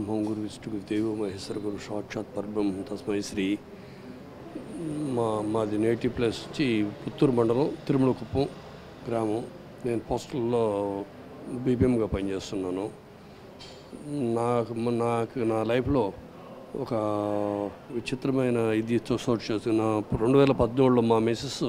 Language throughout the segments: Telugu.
బ్రహ్మం గురు విష్ణు దేవో మహేశ్వర గురు సాక్షాత్ పరబ్రహ్మం తస్మై శ్రీ. మాది నేటివ్ ప్లేస్ వచ్చి పుత్తూరు మండలం తిరుమలకుప్పం గ్రామం. నేను పోస్టల్లో బీపీఎంగా పనిచేస్తున్నాను. నా లైఫ్లో ఒక విచిత్రమైన ఇది చోటు చేసుకున్న 2014లో మా మిస్సెస్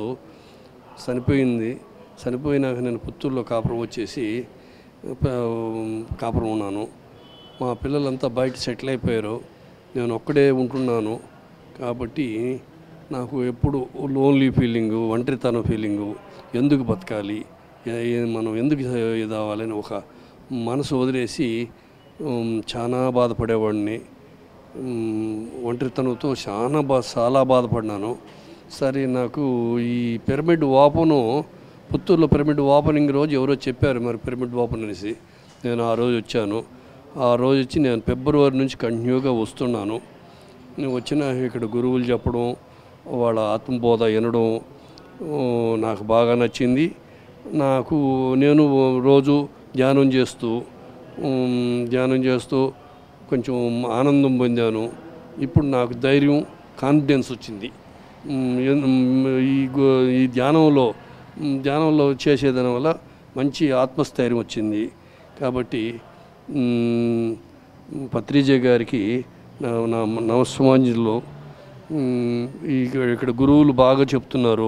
చనిపోయినాక నేను పుత్తూరులో కాపురం వచ్చేసి కాపురం ఉన్నాను. మా పిల్లలంతా బయట సెటిల్ అయిపోయారు, నేను ఒక్కడే ఉంటున్నాను. కాబట్టి నాకు ఎప్పుడు లోన్లీ ఫీలింగు, ఒంటరితనం ఫీలింగు, ఎందుకు బతకాలి, మనం ఎందుకు ఇది అవ్వాలని ఒక మనసు వదిలేసి చాలా బాధపడేవాడిని. ఒంటరితనంతో చాలా బాధపడినాను. సరే, నాకు ఈ పిరమిడ్ ఓపెను పుత్తూరులో పిరమిడ్ ఓపెనింగ్ రోజు ఎవరో చెప్పారు, మరి పిరమిడ్ ఓపెన్ అనేసి. నేను ఆ రోజు వచ్చాను. ఆ రోజు వచ్చి నేను ఫిబ్రవరి నుంచి కంటిన్యూగా వస్తున్నాను. నేను వచ్చిన ఇక్కడ గురువులు చెప్పడం, వాళ్ళ ఆత్మబోధ వినడం నాకు బాగా నచ్చింది. నేను రోజు ధ్యానం చేస్తూ కొంచెం ఆనందం పొందాను. ఇప్పుడు నాకు ధైర్యం, కాన్ఫిడెన్స్ వచ్చింది. ఈ ధ్యానంలో చేసేదాని వల్ల మంచి ఆత్మస్థైర్యం వచ్చింది. కాబట్టి పత్రిజీ గారికి నా నమస్సమాంజలిలో. ఇక్కడ గురువులు బాగా చెప్తున్నారు,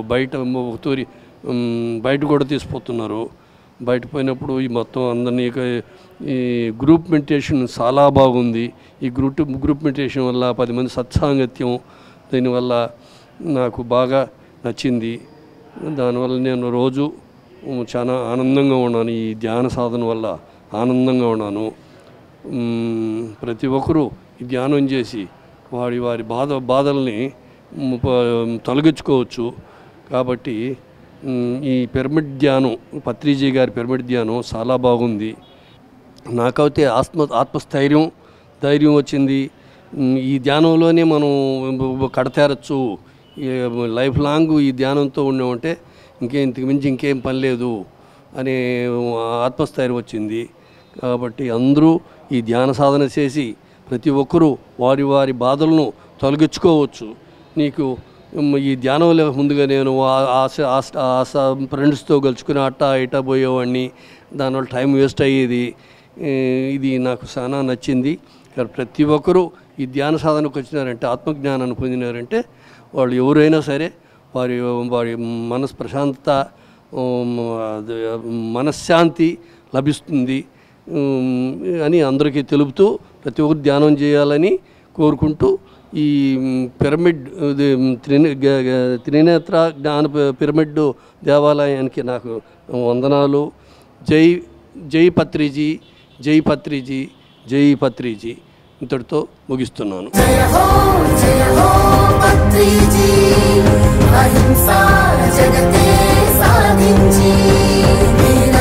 బయట కూడా తీసుకుపోతున్నారు. బయట పోయినప్పుడు ఈ మొత్తం అందరినీ ఈ గ్రూప్ మెడిటేషన్ చాలా బాగుంది. ఈ గ్రూప్ మెడిటేషన్ వల్ల 10 మంది సత్సాంగత్యం, దీనివల్ల నాకు బాగా నచ్చింది. దానివల్ల నేను రోజు చాలా ఆనందంగా ఉన్నాను. ఈ ధ్యాన సాధన వల్ల ఆనందంగా ఉన్నాను. ప్రతి ఒక్కరూ ఈ ధ్యానం చేసి వారి బాధల్ని తొలగించుకోవచ్చు. కాబట్టి ఈ పిరమిడ్ ధ్యానం, పత్రిజీ గారి పిరమిడ్ ధ్యానం చాలా బాగుంది. నాకైతే ధైర్యం వచ్చింది. ఈ ధ్యానంలోనే మనం కడతేరచ్చు, లైఫ్ లాంగ్ ఈ ధ్యానంతో ఉన్నామంటే ఇంతకు మించి ఇంకేం పని లేదు అనే ఆత్మస్థైర్యం వచ్చింది. కాబట్టి అందరూ ఈ ధ్యాన సాధన చేసి ప్రతి ఒక్కరూ వారి బాధలను తొలగించుకోవచ్చు. నీకు ఈ ధ్యానంలో ముందుగా నేను ఫ్రెండ్స్తో కలుసుకుని ఇటా పోయేవాడిని, దానివల్ల టైం వేస్ట్ అయ్యేది. ఇది నాకు చాలా నచ్చింది. ప్రతి ఒక్కరూ ఈ ధ్యాన సాధనకు వచ్చినారంటే, ఆత్మజ్ఞానాన్ని పొందినారంటే వాళ్ళు ఎవరైనా సరే వారి మనసు ప్రశాంతత, మనశ్శాంతి లభిస్తుంది అని అందరికీ తెలుపుతూ ప్రతి ఒక్కరు ధ్యానం చేయాలని కోరుకుంటూ, ఈ పిరమిడ్ త్రినేత్ర జ్ఞాన పిరమిడ్ దేవాలయానికి నాకు వందనాలు. జై పత్రిజీ, జై పత్రిజీ, జై పత్రిజీ. ఇంతటితో ముగిస్తున్నాను. జయ హో పత్రిజీ, అహింసా జగతే సాధించి